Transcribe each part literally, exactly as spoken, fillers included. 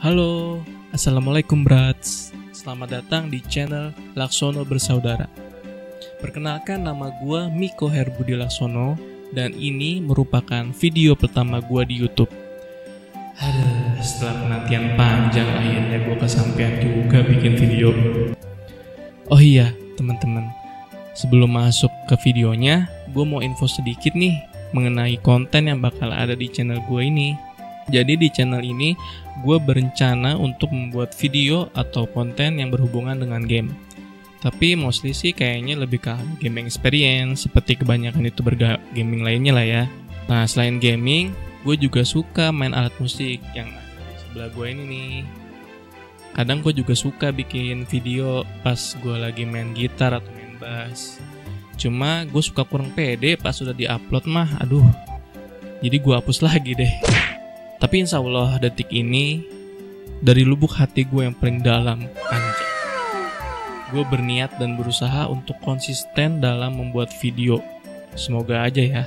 Halo, Assalamualaikum brats. Selamat datang di channel Laksono Bersaudara. Perkenalkan, nama gue Miko Herbudi Laksono, dan ini merupakan video pertama gue di YouTube. Aduh, setelah penantian panjang akhirnya gue kesampaian juga bikin video. Oh iya teman-teman, sebelum masuk ke videonya, gue mau info sedikit nih mengenai konten yang bakal ada di channel gue ini. Jadi di channel ini gue berencana untuk membuat video atau konten yang berhubungan dengan game. Tapi mostly sih kayaknya lebih ke gaming experience, seperti kebanyakan youtuber gaming lainnya lah ya. Nah, selain gaming, gue juga suka main alat musik yang ada di sebelah gue ini nih. Kadang gue juga suka bikin video pas gue lagi main gitar atau main bass. Cuma gue suka kurang pede pas sudah di-upload mah, aduh. Jadi gue hapus lagi deh. Tapi insya Allah detik ini dari lubuk hati gue yang paling dalam, anjir, gue berniat dan berusaha untuk konsisten dalam membuat video. Semoga aja ya.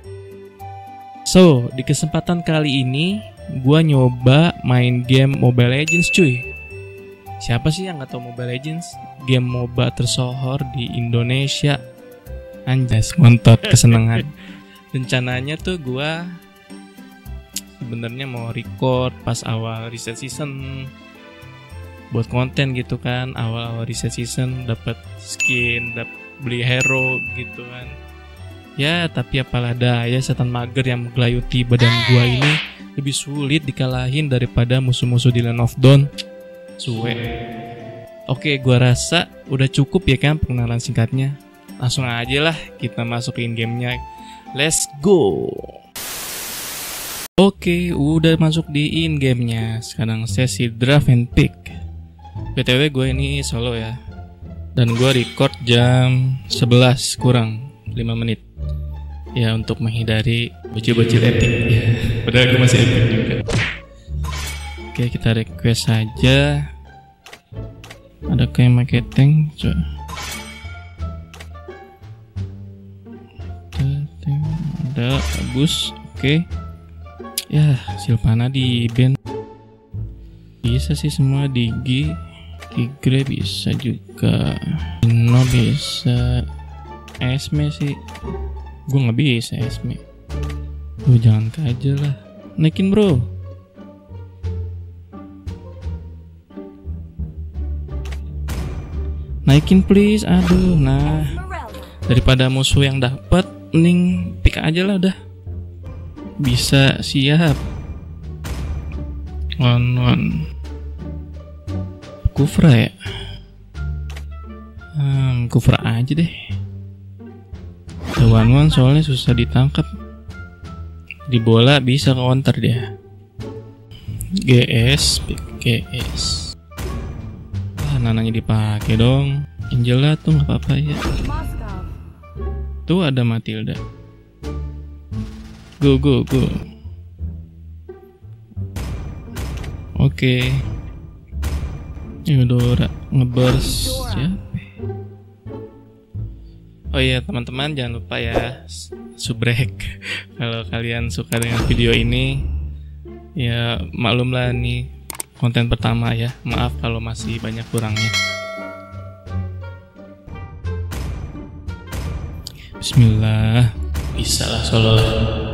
So, di kesempatan kali ini gue nyoba main game Mobile Legends cuy. Siapa sih yang gak tahu Mobile Legends? Game MOBA tersohor di Indonesia. Anjas, ngontot kesenangan. Rencananya tuh gue sebenarnya mau record pas awal reset season buat konten gitu kan. Awal-awal reset season dapat skin, dapat beli hero gitu kan. Ya tapi apalah daya, setan mager yang menggelayuti badan gua ini lebih sulit dikalahin daripada musuh-musuh di Land of Dawn. Suwe. Oke, gua rasa udah cukup ya kan pengenalan singkatnya. Langsung aja lah kita masukin gamenya. Let's go. Oke, udah masuk di in-game-nya. Sekarang sesi draft and pick. B T W gue ini solo ya. Dan gue record jam sebelas kurang lima menit. Ya, untuk menghindari bocil-bocil epic ya. Padahal gue masih epic juga. Oke, kita request saja. Ada kayak pakai tank, coba. Ada bagus. Oke. Ya, Silvana di band. Bisa sih semua. Digi, Tigre bisa juga. Ino bisa. Esme sih gue gak bisa Esme. Tuh jangan aja lah. Naikin bro. Naikin please. Aduh, nah daripada musuh yang dapat, mending pick aja lah udah. Bisa, siap. One one. Kufra ya. Hmm, Kufra aja deh. The one one soalnya susah ditangkap. Di bola bisa counter dia. G S, G S. Ah, nananya dipakai dong. Angela tuh nggak apa-apa ya. Tuh ada Matilda. Go go go. Oke. Okay. Eudora ngebers ya. Oh iya teman-teman, jangan lupa ya subrek kalau kalian suka dengan video ini. Ya maklumlah nih konten pertama ya. Maaf kalau masih banyak kurangnya. Bismillah. Bisa lah solo lah.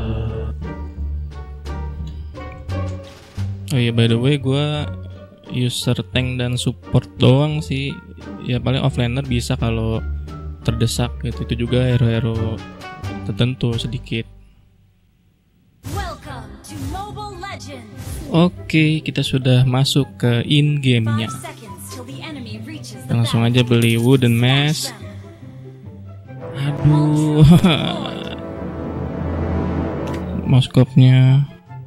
Oh iya, by the way gue user tank dan support doang sih. Ya paling offlaner bisa kalau terdesak gitu. Itu juga hero-hero tertentu sedikit. Oke, kita sudah masuk ke in game-nya. Langsung aja beli wooden mask. Aduh. Moskopnya.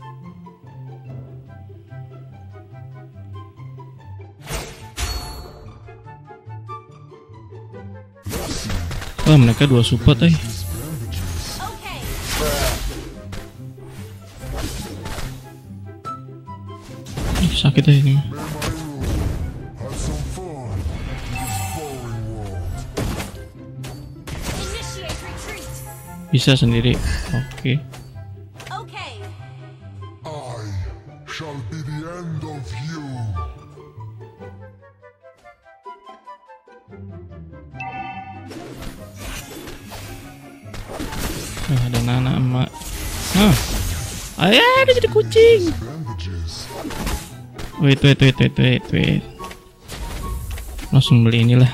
Wah, mereka dua support eh. Ih, sakit ya ini. Bisa sendiri. Oke. Okay. shall be the end of you. Oh, ada Nana emak. Hah. Ayah, ada jadi kucing. Wait, wait, wait, wait, wait, wait. Langsung beli inilah.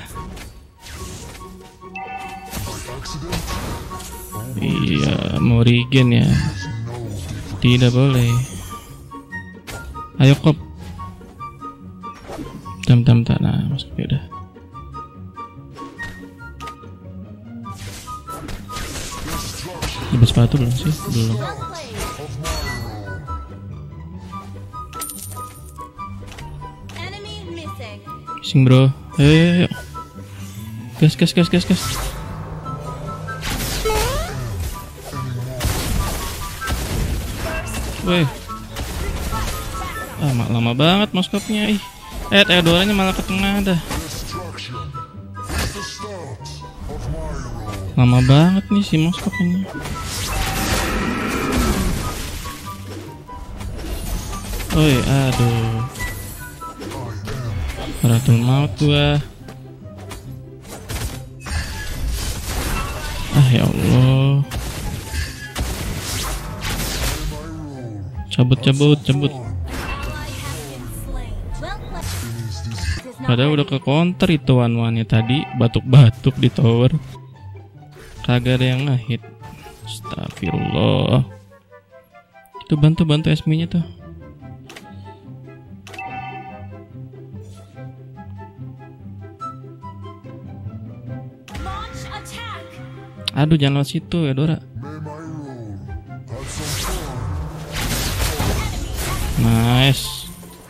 Iya, mau regen ya. Tidak boleh. Ayo kop. Tam tam tak nah masuk ya udah. Lepas sepatu belum sih? Belum. Missing bro. Ayo, ayo, ayo. Gas gas gas gas gas. Weh. Ah, lama banget moskopnya ih. Eh, Theodoranya malah ke tengah dah. Lama banget nih si moskop ini. Oi, aduh. Ratul maut gua. Ah ya Allah. Cabut cabut cabut. Padahal udah ke counter itu wan-wannya tadi batuk-batuk di tower. Kagak ada yang ngehit. Astagfirullah. Itu bantu-bantu S M-nya tuh. Aduh, jangan lewat situ ya Dora. Nice.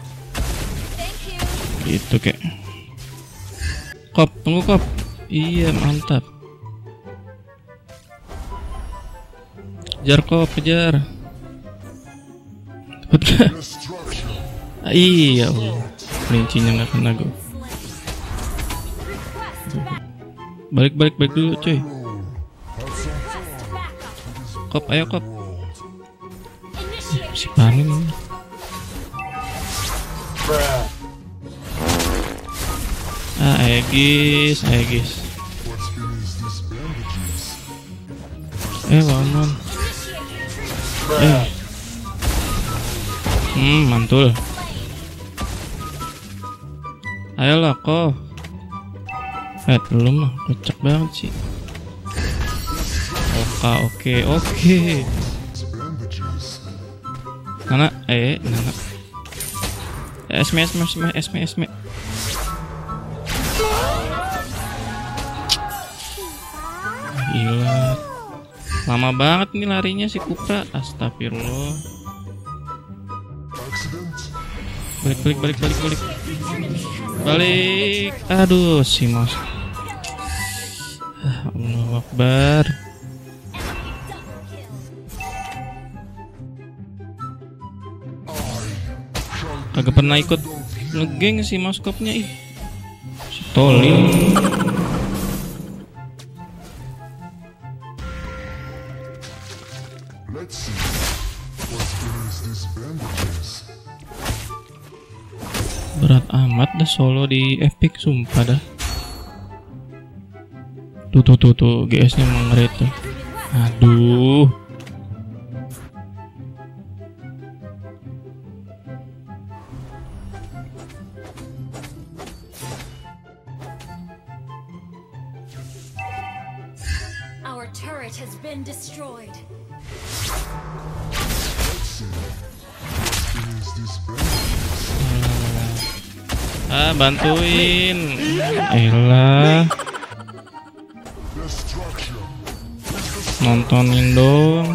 Gitu kek. Kop, tunggu kop. Iya, mantap. Kejar kop, kejar. Cepet gak? Ah, iya, Allah. Kelincinya gak kena gue. Balik, balik, balik dulu cuy. Kop, ayo kop. Si panin ini. Ah, Aegis, Aegis. Eh, lawan. Eh. Hmm, mantul. Ayolah kok. Eh, belum mah, kocak banget sih. Oke, oke, oke. Nana, eh, Nana. Esme, esme, esme, esme, esme. Gila. Lama banget nih larinya si Kupra. Astagfirullah. Balik, balik, balik, balik, balik. Balik. Aduh, si Mas. Allahu Akbar. Kagak pernah ikut ngegeng si moskopnya ih. Si Tolil. Berat amat dah solo di Epic, sumpah dah. Tuh tuh tuh tuh G S-nya mengeret tuh. Aduh. Our turret has been destroyed. Ah, bantuin. Elah. Nontonin dong.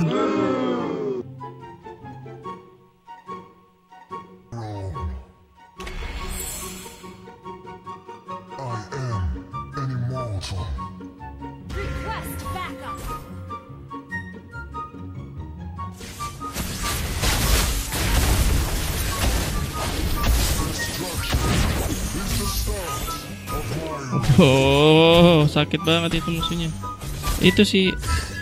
Oh, sakit banget itu musuhnya. Itu sih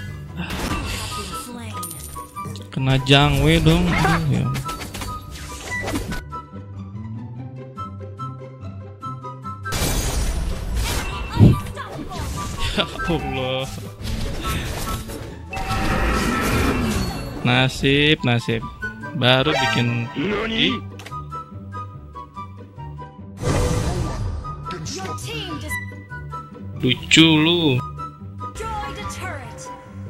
kena jangwe dong. Aduh, ya. Ya Allah. Nasib, nasib. Baru bikin Ih, Your team lucu lu. destroyed a turret.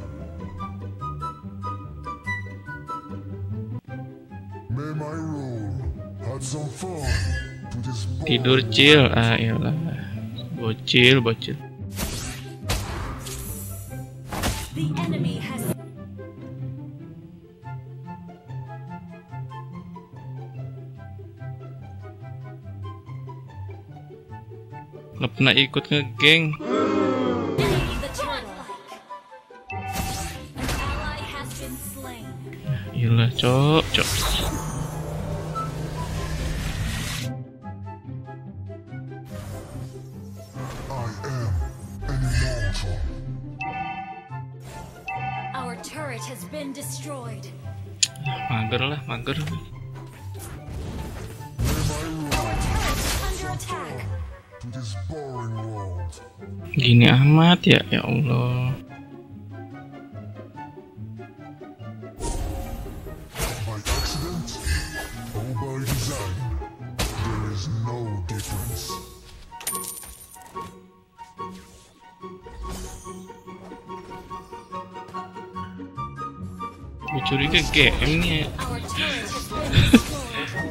May my role had some fun to this Tidur cil, ah iyalah. Bocil, bocil. The enemy has Nggak pernah ikut ngegeng. enemy the turtle. An ally has been slain. Iyalah, cok, cok. I am an immortal. Our turret has been destroyed. Mager lah, mager. May my role Our turret is under attack. to this boring world. Gini amat ya, ya Allah. By accident or by design, there is no difference. Gue curiga G M nih ya. Our turret has been destroyed.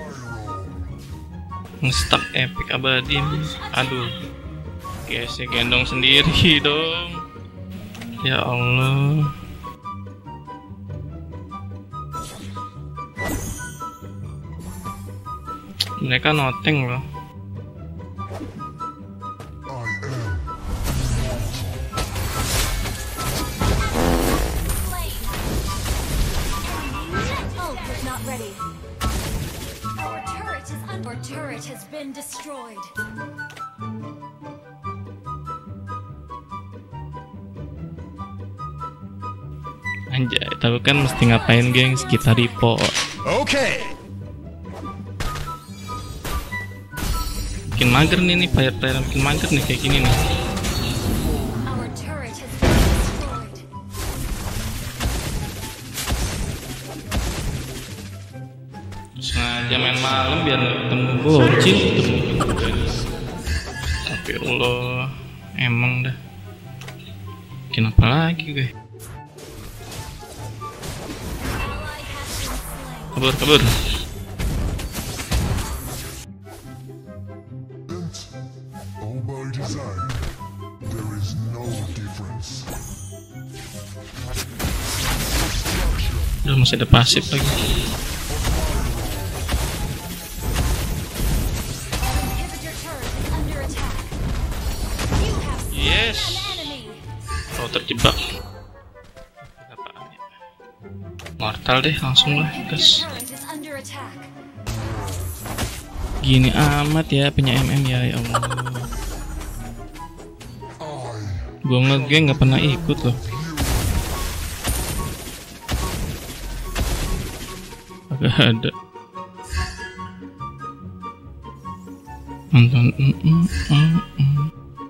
Nge-stuck epic abadi nih. Aduh. Guys, ya gendong sendiri dong. Ya Allah. Mereka noteng loh. I am Slain. Ult was not ready. Our turret is under. Our turret has been destroyed. Anjay, tapi kan mesti ngapain gengs? Kita report. okay. Bikin mager nih nih, player-player bikin mager nih kayak gini nih. Our turret has been destroyed. Sengaja main malam biar nggak ketemu bocil ketemu juga. Astagfirullah, emang dah. Bikin apa lagi gue? Ally has been slain. Kabur, kabur. Or by design, there is no difference. Udah masih ada pasif lagi. Inhibitor turret is under attack. You have slain Yes. an enemy. Oh, terjebak. Apaan ya? Mortal deh, langsung lah Inhibitor guys. turret is under attack. Gini amat ya punya M M ya, ya Allah. Gua ngegeng nggak pernah ikut loh. Agak ada. Nonton. Mm, mm, mm, mm.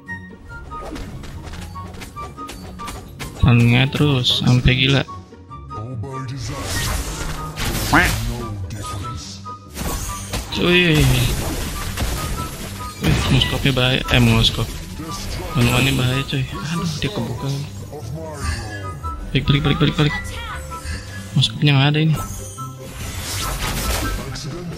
Tanya terus sampai gila. Or by design, no difference. Cuy. Wih, muskopnya bahaya. Eh, muskop. Manuannya bahaya coy. Aduh, dia kebuka. Of my role, Balik, balik, balik, balik, balik. Muskopnya nggak ada ini. accident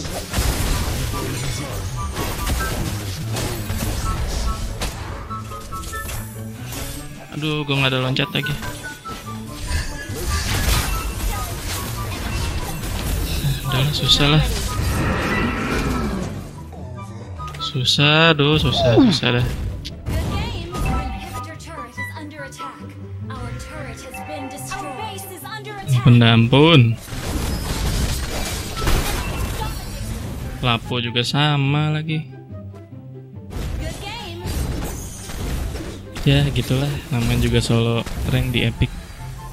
Aduh, gua nggak ada loncat lagi. Udah lah, susah lah. Susah, aduh, susah, susah dah. Good game. Our inhibitor turret is under attack. Our turret has been destroyed. Our base is under attack. Pendampun. Lapo juga sama lagi. Good game. Ya gitulah, namanya juga solo rank di Epic.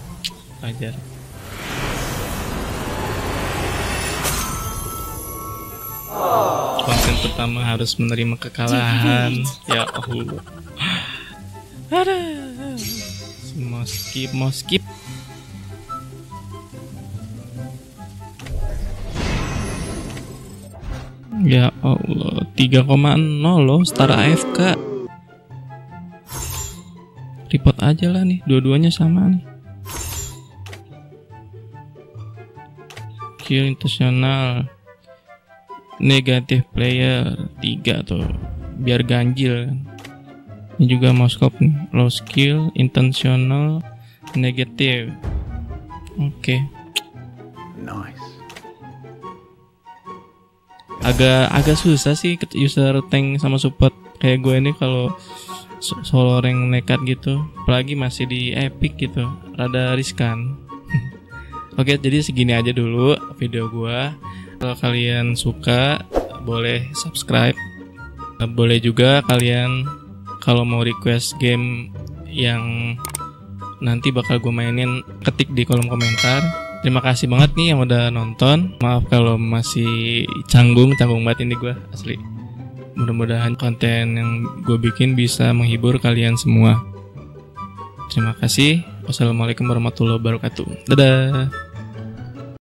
Wajar. yang pertama harus menerima kekalahan. Ya Allah. Ada. Mau skip, mau skip. Ya Allah, tiga koma nol loh, setara A F K. Report aja lah nih, dua-duanya sama nih. Kill intentional, negatif player tiga tuh, biar ganjil kan. Ini juga mau scope nih, low skill, intentional, negatif. Oke. Okay. Nice. Agak agak susah sih user tank sama support kayak gue ini kalau solo rank nekat gitu, apalagi masih di epic gitu, rada riskan. Oke, jadi segini aja dulu video gua. Kalau kalian suka, boleh subscribe. Boleh juga kalian kalau mau request game yang nanti bakal gue mainin, ketik di kolom komentar. Terima kasih banget nih yang udah nonton. Maaf kalau masih canggung, canggung banget ini gue asli. Mudah-mudahan konten yang gue bikin bisa menghibur kalian semua. Terima kasih. Wassalamualaikum warahmatullahi wabarakatuh. Dadah.